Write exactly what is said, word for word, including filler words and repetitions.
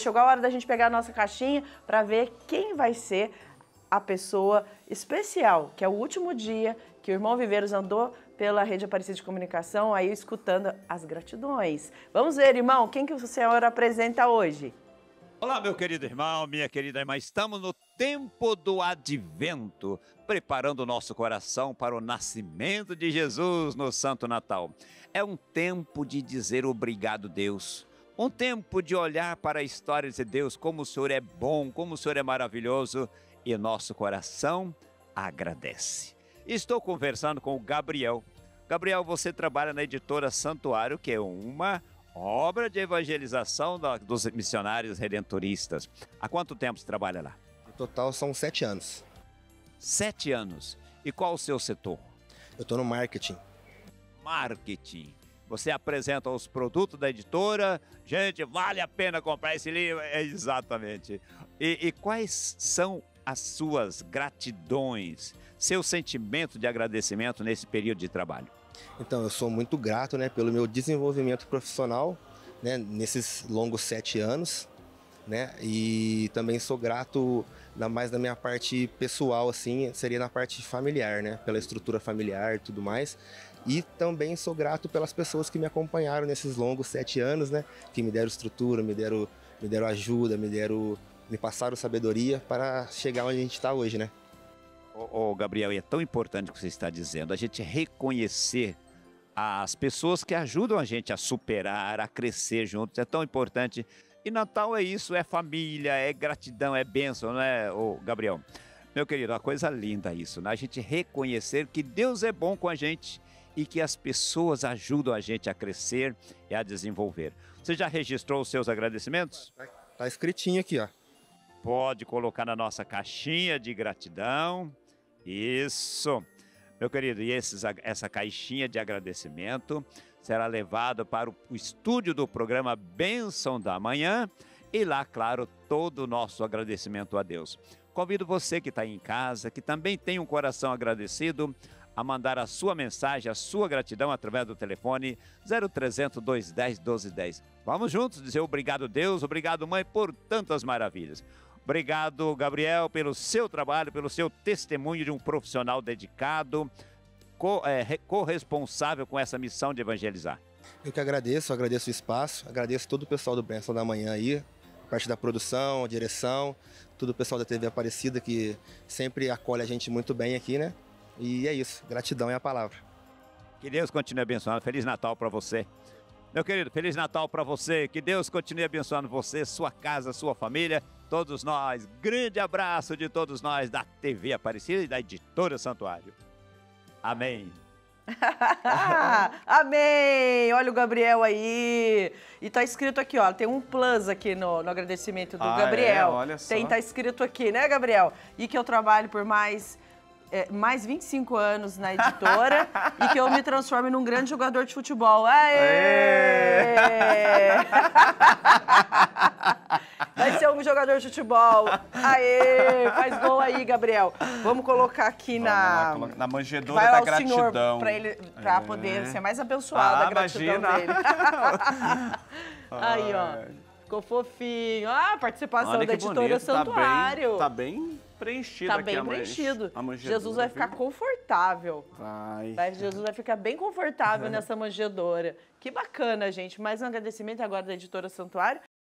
chegou a hora da gente pegar a nossa caixinha para ver quem vai ser a pessoa especial, que é o último dia que o irmão Viveiros andou pela Rede Aparecida de Comunicação, aí escutando as gratidões. Vamos ver, irmão, quem que o senhor apresenta hoje? Olá, meu querido irmão, minha querida irmã, estamos no tempo do advento, preparando o nosso coração para o nascimento de Jesus no Santo Natal. É um tempo de dizer obrigado, Deus. Um tempo de olhar para a história e dizer, Deus, como o Senhor é bom, como o Senhor é maravilhoso, e nosso coração agradece. Estou conversando com o Gabriel. Gabriel, você trabalha na editora Santuário, que é uma obra de evangelização dos missionários redentoristas. Há quanto tempo você trabalha lá? No total são sete anos. Sete anos. E qual o seu setor? Eu estou no marketing. Marketing. Você apresenta os produtos da editora. Gente, vale a pena comprar esse livro? É, exatamente. E, e quais são as suas gratidões, seu sentimento de agradecimento nesse período de trabalho? Então, eu sou muito grato, né, pelo meu desenvolvimento profissional, né, nesses longos sete anos, né, e também sou grato, mais na minha parte pessoal, assim, seria na parte familiar, né, pela estrutura familiar e tudo mais. E também sou grato pelas pessoas que me acompanharam nesses longos sete anos, né, que me deram estrutura, me deram, me deram ajuda, me deram, me passaram sabedoria para chegar onde a gente está hoje, né. Ô, ô, Gabriel, e é tão importante o que você está dizendo, a gente reconhecer as pessoas que ajudam a gente a superar, a crescer juntos, é tão importante. E Natal é isso, é família, é gratidão, é bênção, não é, ô, Gabriel? Meu querido, uma coisa linda isso, né? A gente reconhecer que Deus é bom com a gente e que as pessoas ajudam a gente a crescer e a desenvolver. Você já registrou os seus agradecimentos? Tá, tá escritinho aqui, ó. Pode colocar na nossa caixinha de gratidão. Isso. Meu querido, e esses, essa caixinha de agradecimento será levado para o estúdio do programa Bênção da Manhã e lá, claro, todo o nosso agradecimento a Deus. Convido você que está aí em casa, que também tem um coração agradecido, a mandar a sua mensagem, a sua gratidão através do telefone zero trezentos, dois um zero, doze dez. Vamos juntos dizer obrigado, Deus, obrigado, Mãe, por tantas maravilhas. Obrigado, Gabriel, pelo seu trabalho, pelo seu testemunho de um profissional dedicado, co é, corresponsável com essa missão de evangelizar. Eu que agradeço, agradeço o espaço, agradeço todo o pessoal do Bênção da Manhã aí, parte da produção, direção, todo o pessoal da T V Aparecida que sempre acolhe a gente muito bem aqui, né? E é isso, gratidão é a palavra. Que Deus continue abençoando. Feliz Natal para você. Meu querido, Feliz Natal para você. Que Deus continue abençoando você, sua casa, sua família, todos nós. Grande abraço de todos nós da T V Aparecida e da Editora Santuário. Amém. Amém! Olha o Gabriel aí. E tá escrito aqui, ó, tem um plus aqui no, no agradecimento do ah, Gabriel. É? Olha só. Tem, tá escrito aqui, né, Gabriel? E que eu trabalho por mais... É, mais vinte e cinco anos na editora e que eu me transforme num grande jogador de futebol. Aê! Aê! Vai ser um jogador de futebol. Aê! Faz gol aí, Gabriel. Vamos colocar aqui Vamos na... lá, na manjedoura Vai da ao gratidão. Senhor pra, ele, pra é. poder ser mais abençoada ah, a gratidão imagina. dele. Aí, ó. Ficou fofinho. Ah, a participação Olha da que Editora bonito, Santuário. Tá bem, tá bem preenchido Tá aqui bem a man- preenchido. a manjedoura, Jesus vai ficar viu? confortável. Vai. Vai, Jesus vai ficar bem confortável nessa manjedoura. Que bacana, gente. Mais um agradecimento agora da Editora Santuário.